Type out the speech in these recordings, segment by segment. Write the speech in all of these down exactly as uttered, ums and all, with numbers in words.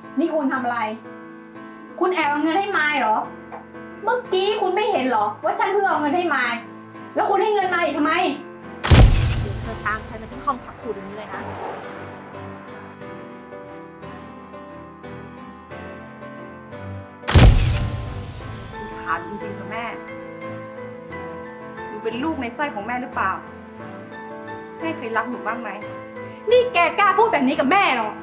นี่คุณทำอะไร คุณแอบเอาเงินให้มายเหรอ เมื่อกี้คุณไม่เห็นเหรอว่าฉันเพิ่งเอาเงินให้มายแล้วคุณให้เงินมาอีกทำไมเดี๋ยวเธอตามฉันมาที่ห้องพักครูตรงนี้เลยนะถามจริงๆค่ะแม่หนูเป็นลูกในไส้ของแม่หรือเปล่าแม่เคยรักหนูบ้างไหมนี่แกกล้าพูดแบบนี้กับแม่เหรอ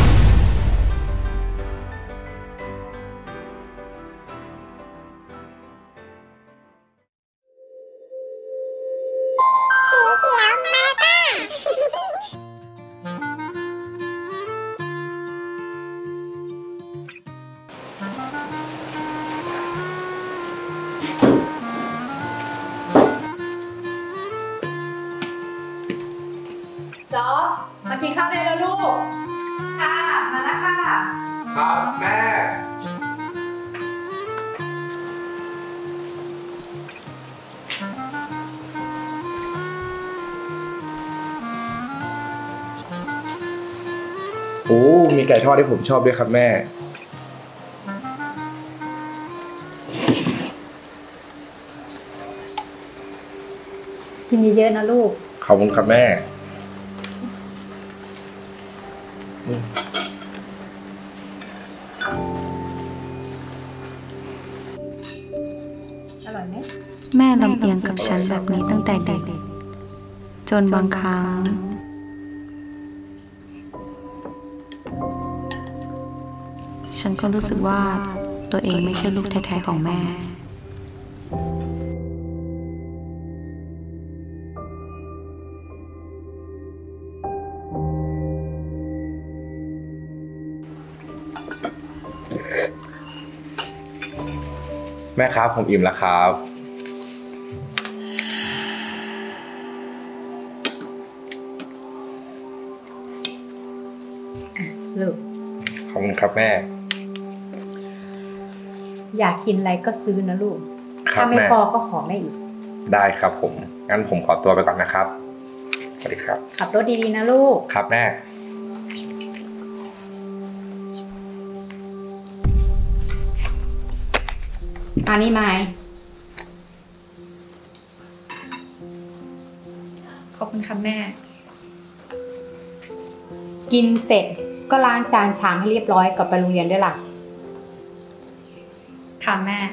จอมากินข้าวได้แล้วลูกค่ะมาแล้วค่ะครับแม่โอ้มีไก่ทอดที่ผมชอบด้วยครับแม่กินเยอะๆนะลูกขอบคุณครับแม่อร่อยไหมแม่ลำเอียงกับฉันแบบนี้ตั้งแต่เด็กจนบางครั้งฉันก็รู้สึกว่าตัวเองไม่ใช่ลูกแท้ๆของแม่แม่ครับผมอิ่มแล้วครับลูกขอบคุณครับแม่อยากกินอะไรก็ซื้อนะลูกถ้าไม่พอก็ขอแม่อีกได้ครับผมงั้นผมขอตัวไปก่อนนะครับสวัสดีครับขับรถดีๆนะลูกครับแม่อันนี้ไม้ขอบคุณค่ะแม่กินเสร็จก็ล้างจานชามให้เรียบร้อยก่อนไปโรงเรียนด้วยล่ะค่ะแม่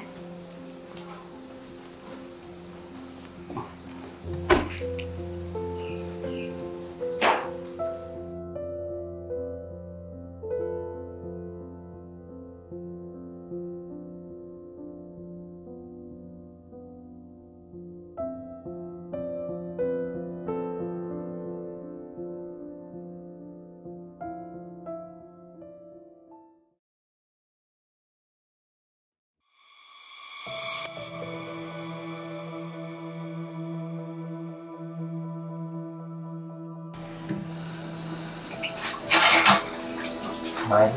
ไม้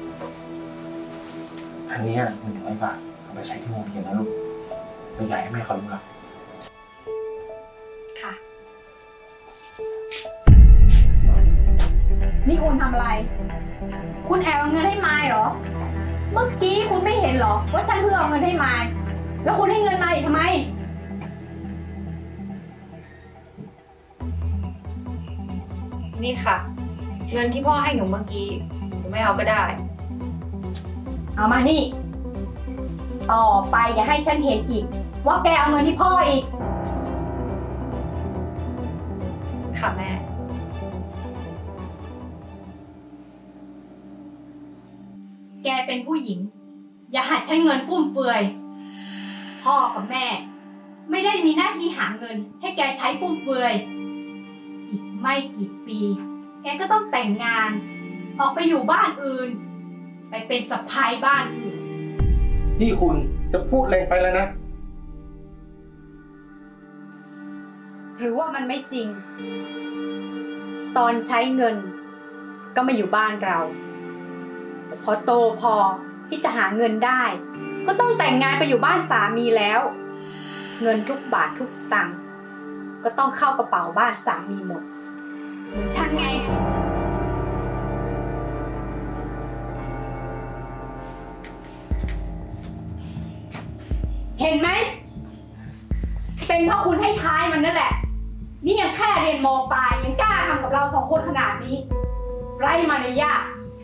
อันนี้หนึ่งร้อยบาทเอาไปใช้ที่โรงเรียนนะลูกไม่อยากให้แม่เขารู้หรอกค่ะนี่คุณทำอะไร คุณแอบเอาเงินให้มายเหรอ เมื่อกี้คุณไม่เห็นเหรอว่าฉันเพิ่งเอาเงินให้มายแล้วคุณให้เงินมาอีกทำไมนี่ค่ะเงินที่พ่อให้หนูเมื่อกี้หนูไม่เอาก็ได้เอามานี่ต่อไปอย่าให้ฉันเห็นอีกว่าแกเอาเงินที่พ่ออีกค่ะแม่แกเป็นผู้หญิงอย่าหัดใช้เงินฟุ่มเฟือยพ่อกับแม่ไม่ได้มีหน้าที่หาเงินให้แกใช้ฟุ่มเฟือยอีกไม่กี่ปีแกก็ต้องแต่งงานออกไปอยู่บ้านอื่นไปเป็นสะใภ้บ้านอื่นนี่คุณจะพูดแรงไปแล้วนะหรือว่ามันไม่จริงตอนใช้เงินก็มาอยู่บ้านเราแต่พอโตพอที่จะหาเงินได้ก็ต้องแต่งงานไปอยู่บ้านสามีแล้วเงินทุกบาททุกสตางค์ก็ต้องเข้ากระเป๋าบ้านสามีหมดเหมือนฉันไงห็นไหมเป็นเพราะคุณให้ท้ายมันนั่นแหละนี่ยังแค่เรียนม.ปลายยังกล้าทำกับเราสองคนขนาดนี้ไร้มารยาท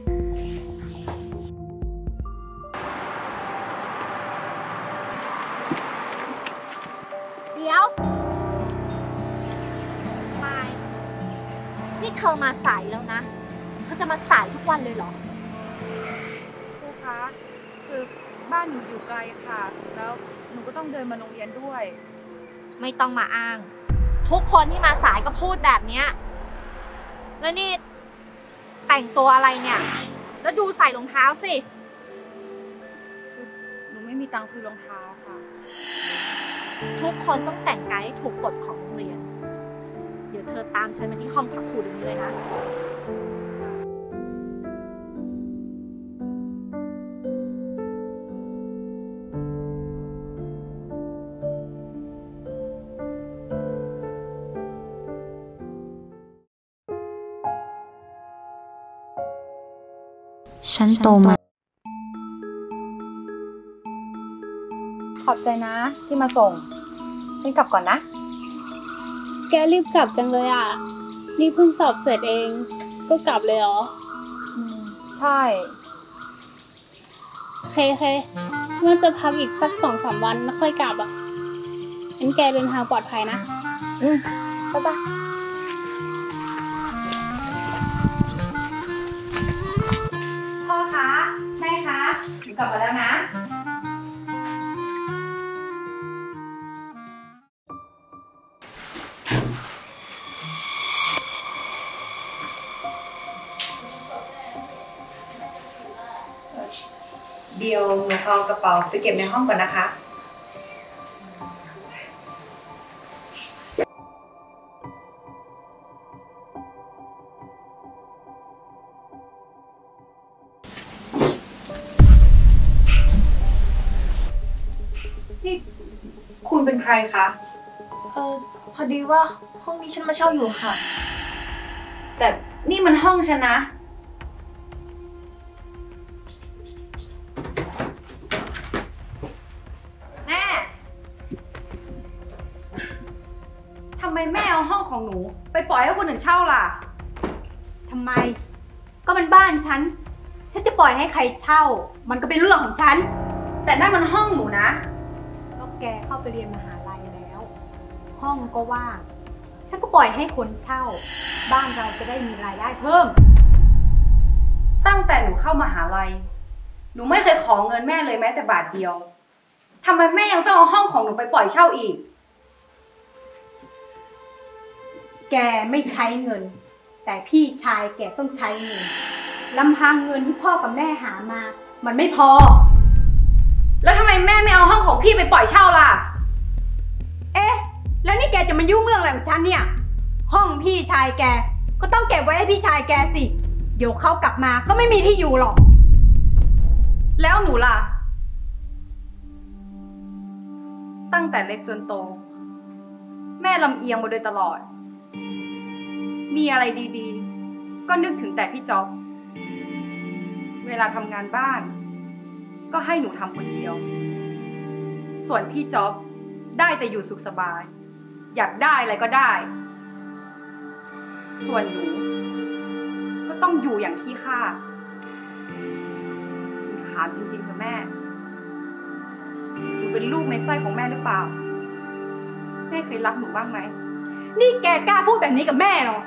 เดี๋ยวมายนี่เธอมาสายแล้วนะเธอจะมาสายทุกวันเลยเหรอครูคะคือบ้านหนูอยู่ไกลค่ะแล้วหนูก็ต้องเดินมาโรงเรียนด้วยไม่ต้องมาอ้างทุกคนที่มาสายก็พูดแบบเนี้ยแล้วนี่แต่งตัวอะไรเนี่ยแล้วดูใส่รองเท้าสิหนูไม่มีตังค์ซื้อรองเท้าค่ะทุกคนต้องแต่งกายให้ถูกกฎของโรงเรียนเดี๋ยวเธอตามฉันมาที่ห้องพักครูเดี๋ยวนี้เลยนะฉันโตมาขอบใจนะที่มาส่งฉันกลับก่อนนะแกรีบกลับจังเลยอ่ะนี่เพิ่งสอบเสร็จเองก็กลับเลยเหรออืมใช่เคเคน่าจะพักอีกสักสองสามวันแล้วค่อยกลับอ่ะงั้นแกเดินทางปลอดภัยนะอืมบ๊ายบายพ่อคะแม่คะหนูกลับมาแล้วนะเดี๋ยวหนูเอากระเป๋าไปเก็บในห้องก่อนนะคะนี่คุณเป็นใครคะเออพอดีว่าห้องนี้ฉันมาเช่าอยู่ค่ะแต่นี่มันห้องฉันนะทำไมแม่เอาห้องของหนูไปปล่อยให้คนอื่นเช่าล่ะทำไมก็เป็นบ้านฉันฉันจะปล่อยให้ใครเช่ามันก็เป็นเรื่องของฉันแต่นั่นมันห้องหนูนะก็แกเข้าไปเรียนมหาลัยแล้วห้องก็ว่างฉันก็ปล่อยให้คนเช่าบ้านเราจะได้มีรายได้เพิ่มตั้งแต่หนูเข้ามหาลัยหนูไม่เคยขอเงินแม่เลยแม้แต่บาทเดียวทำไมแม่ยังต้องเอาห้องของหนูไปปล่อยเช่าอีกแกไม่ใช้เงินแต่พี่ชายแกต้องใช้เงินลำพังเงินที่พ่อกับแม่หามามันไม่พอแล้วทำไมแม่ไม่เอาห้องของพี่ไปปล่อยเช่าล่ะเอ๊ะแล้วนี่แกจะมายุ่งเรื่องอะไรของฉันเนี่ยห้องพี่ชายแกก็ต้องเก็บไว้ให้พี่ชายแกสิเดี๋ยวเขากลับมาก็ไม่มีที่อยู่หรอกแล้วหนูล่ะตั้งแต่เล็กจนโตแม่ลำเอียงมาโดยตลอดมีอะไรดีๆก็นึกถึงแต่พี่จ๊อบเวลาทำงานบ้านก็ให้หนูทำคนเดียวส่วนพี่จ๊อบได้แต่อยู่สุขสบายอยากได้อะไรก็ได้ส่วนหนูก็ต้องอยู่อย่างขี้ข้าถามจริงๆเถอะแม่หนูเป็นลูกในไส้ของแม่หรือเปล่าแม่เคยรักหนูบ้างไหมนี่แกกล้าพูดแบบนี้กับแม่เหรอ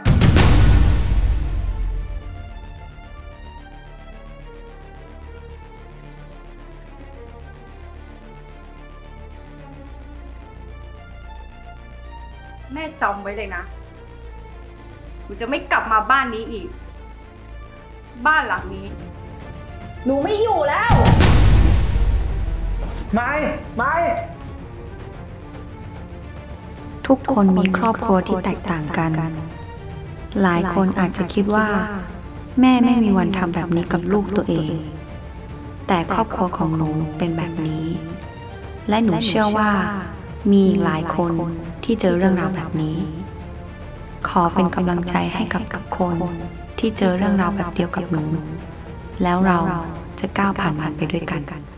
แม่จำไว้เลยนะหนูจะไม่กลับมาบ้านนี้อีกบ้านหลังนี้หนูไม่อยู่แล้วไม่ไม่ทุกคนมีครอบครัวที่แตกต่างกันหลายคนอาจจะคิดว่าแม่ไม่มีวันทำแบบนี้กับลูกตัวเองแต่ครอบครัวของหนูเป็นแบบนี้และหนูเชื่อว่ามีหลายคนที่เจอเรื่องราวแบบนี้ขอเป็นกำลังใจให้กับทุกคนที่เจอเรื่องราวแบบเดียวกับหนูแล้วเราจะก้าวผ่านมันไปด้วยกัน